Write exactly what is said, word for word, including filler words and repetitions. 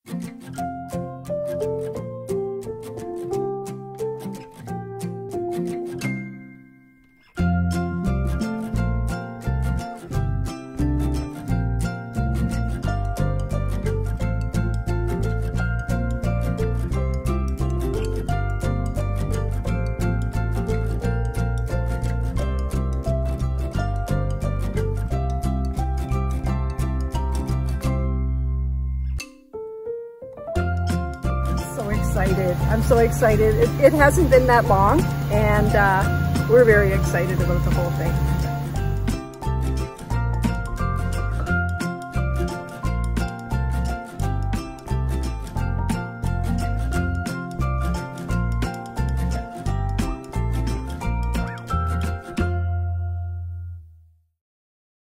Excited. I'm so excited. It, it hasn't been that long, and uh, we're very excited about the whole thing.